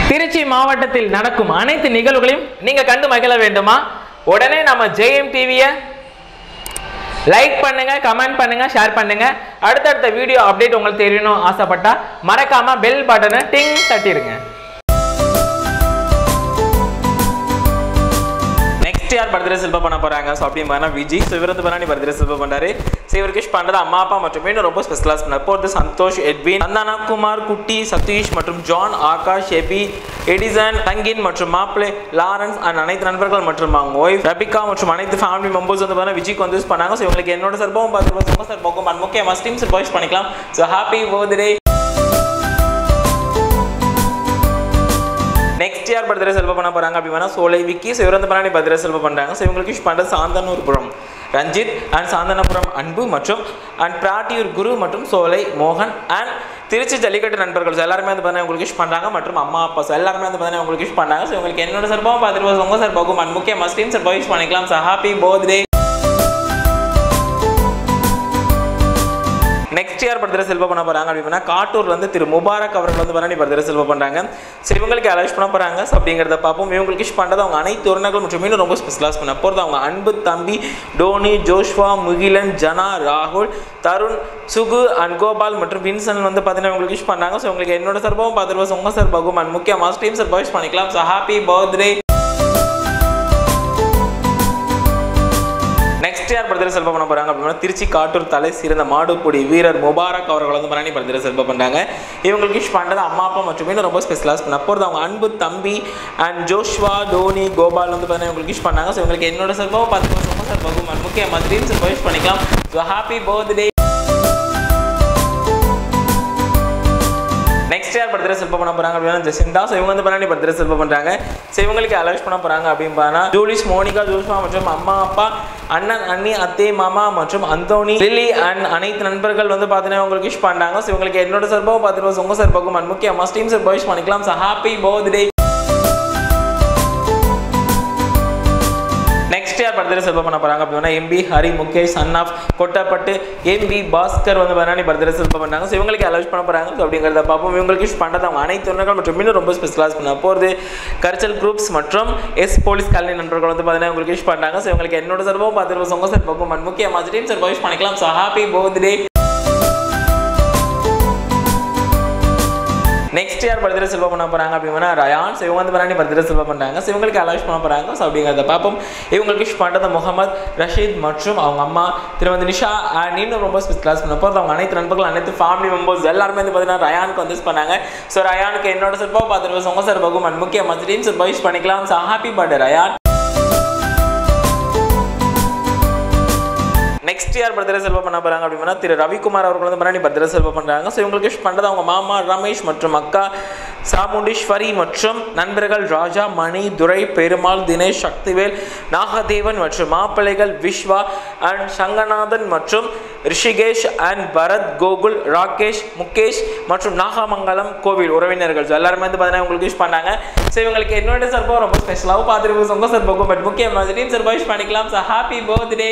திருச்சி மாவட்டத்தில் நடக்கும் அனைத்து நிகழ்வுகளையும் நீங்க கண்டு மகிழ வேண்டுமா? உடனே நம்ம ஜெயம் டிவியை லைக் பண்ணுங்க, கமெண்ட் பண்ணுங்க, ஷேர் பண்ணுங்க. அடுத்தடுத்த வீடியோ அப்டேட் உங்களுக்கு தெரியணும் ஆசைப்பட்டா மறக்காம பெல் பட்டனை டிங் தட்டிடுங்க. யார் பர்த்டே செல்ப பண்ண போறாங்க? ஸோ அப்படி மாதிரி விஜி. ஸோ இவர் வந்து பண்ணி பர்த்டே செல்ப பண்றாரு. ஸோ இவருக்கு விஷ் பண்றது அம்மா அப்பா மற்றும் இன்னும் ரொம்ப ஸ்பெஷலாக பண்ணார். போகிறது சந்தோஷ், எட்வின், சந்தானா குமார், குட்டி, சதீஷ் மற்றும் ஜான், ஆகாஷ், எபி, எடிசன், தங்கின் மற்றும் மாப்பிளை லாரன்ஸ் அண்ட் அனைத்து நண்பர்கள் மற்றும் அவங்க ஒய்ஃப் ரபிகா மற்றும் அனைத்து ஃபேமிலி மெம்பர்ஸ் வந்து பார்த்தா விஜய்க்கு வந்து யூஸ் பண்ணாங்க. ஸோ இவங்களுக்கு என்னோட சார்பாகவும் பார்த்துருப்போம், உங்கள் சார்பாகவும் அண்ட் முக்கியமாக டீம் சார்பாக விஷ் பண்ணிக்கலாம். So happy birthday. நெக்ஸ்ட் யார் பர்த்டே செல்ப பண்ண போறாங்க அப்படின்னா சோலை விக்கி. ஸோ இவர் வந்து பண்ணி பர்த்டே செல்ப பண்றாங்க. ஸோ இவங்களுக்கு விஷ் பண்ணுறது சாந்தனூர்புரம் ரஞ்சித் அண்ட் சாந்தனபுரம் அன்பு மற்றும் அண்ட் பிராட்டியூர் குரு மற்றும் சோலை மோகன் அண்ட் திருச்சி ஜல்லிக்கட்டு நண்பர்கள் எல்லாருமே வந்து பார்த்தீங்கன்னா உங்களுக்கு விஷ் பண்ணுறாங்க மற்றும் அம்மா அப்பா எல்லாருமே வந்து பார்த்தீங்கன்னா உங்களுக்கு விஷ் பண்ணாங்க. ஸோ உங்களுக்கு என்னோட சார்பாகவும் பார்த்துருப்போம், உங்கள் சார்பாகவும் அண்ட் முக்கியமாக ஸ்டீம் சார்பாக விஷ் பண்ணிக்கலாம். So happy birthday. நெக்ஸ்ட் யார் பர்த்டே செல்ப பண்ண போறாங்க அப்படின்னா காட்டூர்ல வந்து திரு முபாரக் அவர்கள் வந்து பண்ணி பர்த்டே செல்ப பண்றாங்க. சரி இவங்களுக்கு அலௌஸ் பண்ண போறாங்க. ஸோ அப்படிங்கிறத பார்ப்போம். இவங்களுக்கு விஷ் பண்ணுறது அவங்க அனைத்து உறவினர்கள் மற்றும் இன்னும் ரொம்ப ஸ்பெஷலாக பண்ண போகிறது அவங்க அன்பு தம்பி டோனி, ஜோஷ்வா, முகிலன், ஜனா, ராகுல், தருண், சுகு அண்ட் கோபால் மற்றும் வின்சன் வந்து பார்த்தீங்கன்னா உங்களுக்கு விஷ் பண்ணாங்க. ஸோ உங்களுக்கு என்னோட சார்பாகவும் பார்த்துருப்போம், உங்கள் சார்பாகவும் அண்ட் முக்கியமாக டீம் சார்பாக விஷ் பண்ணிக்கலாம். So happy birthday. நெக்ஸ்ட் யார் பர்த்டே செல்ப பண்ண போறாங்க அப்படின்னா திருச்சி காட்டூர் தலை சிறந்த மாடுபொடி வீரர் முபாரக் அவர்கள் வந்து பண்ணி பர்த்டே செல்ப பண்றாங்க. இவங்களுக்கு விஷ் பண்ணுறது அம்மா அப்பா மற்றும் இன்னும் ரொம்ப ஸ்பெஷலாக பண்ண போகிறது அவங்க அன்பு தம்பி அண்ட் ஜோஷ்வா, டோனி, கோபால் வந்து பார்த்தீங்கன்னா இவங்களுக்கு விஷ் பண்ணாங்க. ஸோ இவங்களுக்கு என்னோட சார்பாகவும் பார்த்துருப்போம், உங்கள் சார்பாகவும் அண்ட் முக்கியமாக டீம் சார்பாக விஷ் பண்ணிக்கலாம். So happy birthday. நெக்ஸ்ட் யார் பர்த்டே செல்ப பண்ண போறாங்க அப்படின்னா ஜெசிந்தா. ஸோ இவங்க வந்து பண்ணி பர்த்டே செல்ப பண்றாங்க. ஸோ இவங்களுக்கு அலௌஸ் பண்ண போறாங்க அப்படின்னு ஜூலிஸ், மோனிகா, ஜோஷ்வா மற்றும் அம்மா அப்பா, அண்ணன், அண்ணி, அத்தை, மாமா மற்றும் அந்தோனி, லில்லி அண்ட் அனைத்து நண்பர்கள் வந்து பார்த்தீங்கன்னா உங்களுக்கு விஷ் பண்ணாங்க. ஸோ இவங்களுக்கு என்னோட சார்பாகவும் பார்த்துருப்போம், உங்கள் சார்பாகவும் அண்ட் முக்கியமாக டீம் சார்பாக விஷ் பண்ணிக்கலாம். So happy birthday. நெக்ஸ்ட் யார் பர்த்டே செல்ப பண்ண போறாங்க அப்படின்னா MP Hari, Mukesh, son of Kottapattu, MP Bhaskar வந்து பண்ணி பர்த்டே செல்ப பண்ணாங்க. ஸோ இவங்களுக்கு அலௌஸ் பண்ண போறாங்க. ஸோ அப்படிங்கிறத பார்ப்போம். இவங்களுக்கு விஷ் பண்ணுறது அவங்க அனைத்து உறவினர்கள் மற்றும் இன்னும் ரொம்ப ஸ்பெஷலாக பண்ண போகிறது கர்ச்சல் குரூப்ஸ் மற்றும் எஸ் போலீஸ் காலனி நண்பர்கள் வந்து பார்த்தீங்கன்னா உங்களுக்கு விஷ் பண்ணாங்க. ஸோ இவங்களுக்கு என்னோட சார்பாகவும் பார்த்துருப்போம், உங்கள் சார்பாகவும் அண்ட் முக்கியமாக டீம் சார்பாக விஷ் பண்ணிக்கலாம். So happy birthday. நெக்ஸ்ட் யார் பர்த்டே செல்ப பண்ண போறாங்க அப்படின்னா ரயான். ஸோ இவங்க வந்து பண்ணி பர்த்டே செல்ப பண்றாங்க. ஸோ இவங்களுக்கு அலௌஸ் பண்ண போறாங்க. ஸோ அப்படிங்கிறத பார்ப்போம். இவங்களுக்கு விஷ் பண்ணுறது முகமது, ரஷீத் மற்றும் அவங்க அம்மா திருமதி நிஷா அண்ட் இன்னும் ரொம்ப ஸ்பெஷலாக பண்ண போகிறது அவங்க அனைத்து நண்பர்கள் அனைத்து ஃபேமிலி மெம்பர்ஸ் எல்லாருமே வந்து பார்த்தீங்கன்னா ரயானுக்கு வந்து பண்ணாங்க. ஸோ ரயானுக்கு என்னோட சார்பாக பார்த்துருப்போம், உங்கள் சார்பாகவும் அண்ட் முக்கியமாக டீம் சார்பாக விஷ் பண்ணிக்கலாம். So happy birthday Ryan. Next யார் பர்த்டே செல்ப பண்ண போறாங்க அப்படின்னா திரு ரவிக்குமார் அவர்கள் வந்து பண்ணி பர்த்டே செல்ப பண்றாங்க. ஸோ இவங்களுக்கு விஷ் பண்ணுறது அவங்க மாமா ரமேஷ் மற்றும் அக்கா சாமுண்டீஸ்வரி மற்றும் நண்பர்கள் ராஜா, மணி, துரை, பெருமாள், தினேஷ், சக்திவேல், நாகதேவன் மற்றும் மாப்பிள்ளைகள் விஸ்வா அண்ட் சங்கநாதன் மற்றும் ரிஷிகேஷ் அண்ட் பரத், கோகுல், ராகேஷ், முகேஷ் மற்றும் நாகமங்கலம் கோவில் உறவினர்கள் எல்லாருமே வந்து பார்த்தீங்கன்னா உங்களுக்கு விஷ் பண்ணாங்க. ஸோ இவங்களுக்கு என்னோட சார்பாக ரொம்ப ஸ்பெஷலாகவும் பார்த்துருப்போம், உங்கள் சார்பாகவும் பட் முக்கியமாக டீம் சார்பாக விஷ் பண்ணிக்கலாம். So happy birthday.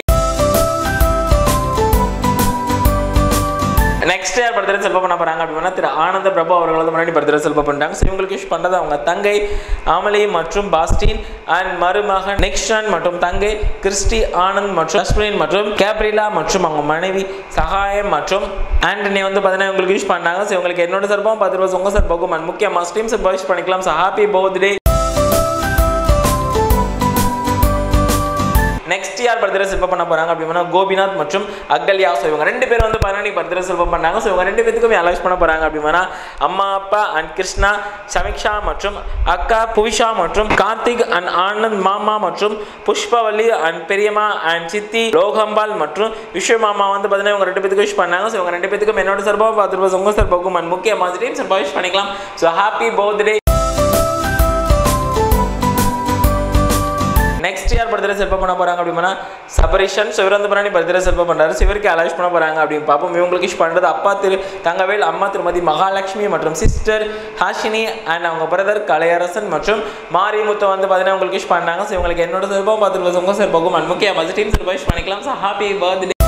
நெக்ஸ்ட் யார் பர்த்டே செல்ப பண்ண போறாங்க அப்படின்னா திரு ஆனந்த பிரபு அவர்கள் வந்து முன்னாடி பர்த்டே செல்ப பண்றாங்க. ஸோ இவங்களுக்கு விஷ் பண்ணுறது அவங்க தங்கை அமலி மற்றும் பாஸ்டின் அண்ட் மருமகன் நெக்ஸ்டன் மற்றும் தங்கை கிறிஸ்டி ஆனந்த் மற்றும் அஸ்வின் மற்றும் கேப்ரிலா மற்றும் அவங்க மனைவி சகாயம் மற்றும் ஆண்டனி வந்து பார்த்தீங்கன்னா இவங்களுக்கு விஷ் பண்ணாங்க. ஸோ இவங்களுக்கு என்னோட சார்பாகவும் பார்த்துருப்போம், உங்கள் சார்பாகவும் அண்ட் முக்கியமாக டீம் சார்பாக விஷ் பண்ணிக்கலாம். So happy birthday. நெக்ஸ்ட் யார் பர்த்டே செல்ப பண்ண போறாங்க அப்படின்னா கோபிநாத் மற்றும் அகல்யா. ஸோ இவங்க ரெண்டு பேரும் வந்து பண்ணி பர்த்டே செல்ப பண்ணாங்க. ஸோ இவங்க ரெண்டு பேருக்குமே அலௌஸ் பண்ண போறாங்க அப்படின்னா அம்மா அப்பா அண்ட் கிருஷ்ணா, சமிக்ஷா மற்றும் அக்கா புவிஷா மற்றும் கார்த்திக் அண்ட் ஆனந்த், மாமா மற்றும் புஷ்பவல்லி அண்ட் பெரியம்மா அண்ட் சித்தி லோகம்பால் மற்றும் விஸ்வமாமா வந்து பார்த்தீங்கன்னா இவங்க ரெண்டு பேருக்கு விஷ் பண்ணாங்க. ஸோ இவங்க ரெண்டு பேருக்கும் என்னோட சார்பாக பார்த்துருப்போம், உங்கள் சார்பாகவும் அண்ட் முக்கியமாக டீம் சார்பாக விஷ் பண்ணிக்கலாம். So happy birthday. நெக்ஸ்ட் யார் பர்த்டே செல்ப பண்ண போறாங்க அப்படின்னா சபரிஷன். ஸோ இவர் வந்து பண்ணி பர்த்டே செல்ப பண்றாரு. ஸோ இவருக்கு அலௌஸ் பண்ண போறாங்க அப்படின்னு பார்ப்போம். இவங்களுக்கு விஷ் பண்ணுறது அப்பா திரு தங்கவேல், அம்மா திருமதி மகாலட்சுமி மற்றும் சிஸ்டர் ஹாஷினி அண்ட் அவங்க பிரதர் கலையரசன் மற்றும் மாரிமுத்து வந்து பார்த்தீங்கன்னா உங்களுக்கு விஷ் பண்ணாங்க. ஸோ இவங்களுக்கு என்னோட சார்பாகவும் பார்த்துருப்போம், உங்கள் சார்பாகவும் அண்ட் முக்கியமாக டீம் சார்பாக விஷ் பண்ணிக்கலாம். So happy birthday.